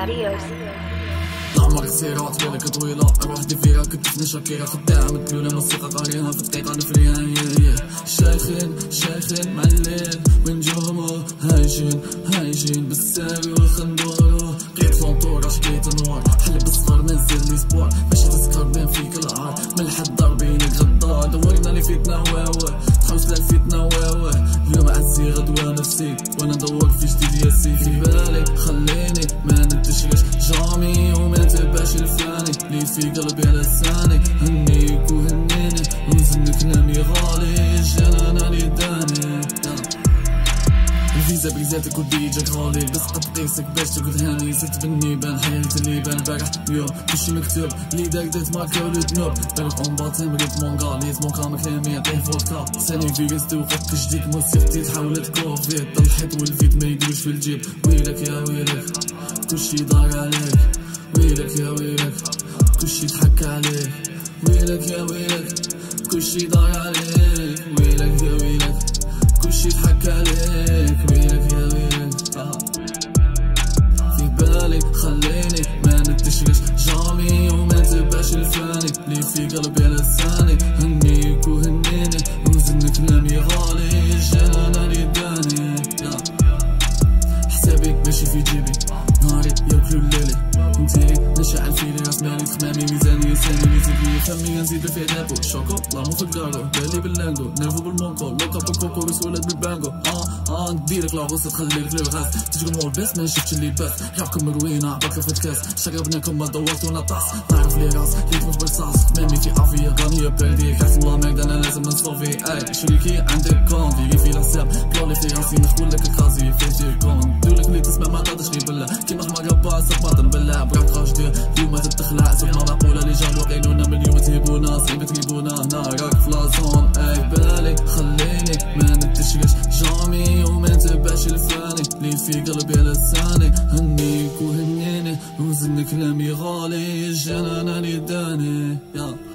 Adios. العمر قصيرة وطويلة طويلة أروح دي فيها كتفني شاكيرة خداعة مدلولة موسيقى قاريها في دقيقة نفريها شايخين مع الليل ونجومو هايجين بالساري والخندورو قيت فونتورة شكيت نور حلب الصغار نزل لي سبور باش تسكر بين فيك العار من الحد ضاربينك غدار دورنا لي فتنة واوه تحوس للفتنة واوه اليوم عزي غدوة نفسي وانا ندور في جديد ياسي في بالي خليني ما ننتشرش جامي وما نتبعش الفاني لي في قلبي على لساني هنيك وهنيني ونزل كلامي غالي جانا لي داني الفيزا بيزاتك وديجاك غالي بس قد قيسك باش تقول هاني زدت بني بان حياتي اللي بان البارح اليوم كلشي مكتوب لي داك دات ماركا ولو تنوب بالك اون باتيم ريت مون غاليت مون كام كلامي يعطيه فودكا ثاني فيغاس توقفك جديك موسيقتي تحولت كوفيد طلحت والفيت ما يدوش في الجيب ويلك يا ويلك كلشي ضاع عليك ويلك يا ويلك كلشي ضحك عليك ويلك يا ويلك كلشي ضاع عليك ويلك يا ويلك كلشي ضحك عليك ويلك يا ويلك في بالي خليني ما ننتشرش جامي وما نتبعش الفاني لي في قلبي على لساني هنيك وهنيني ونزن كلامي غالي جانا لي داني حسابك ماشي في جيبي نهاري ياكلو الليلي نتيلي نشعل فيلي راس مالي تخمامي ميزاني لساني ميزاني فمي نزيد فيه نابو شوكو لامو في الكارو بالي باللانجو نيرفو بالمونكو لوكا بالكوكو بسولد بالبانجو نديرك لاغوص تخليلك للغاز تجري مول بس ما شفتش اللي باس حبكم مروينة عباك في الكاس شربناكم ما دورتونا طاس نعرف لي راس لي تموت برصاص مامي في عافية غنية برديك حسن الله ماك انا لازم نصفوفي اي شريكي عندك كونفي في الحساب بلولي في راسي نخولك الكازي فيتي كون دولك اللي تسمع ما تقدرش غير بالله كيما حماقة باس باطن بالله براك خاش دير اليوم تتخلع سوف ما معقولة اللي جابو قيلونا من اليوم تهيبونا صعيب تجيبونا هنا راك في لازون اي بالي خليني ما ننتشرش جامي وما نتبعش الفاني لي في قلبي على لساني هنيك وهنيني وزن كلامي غالي جانا لي داني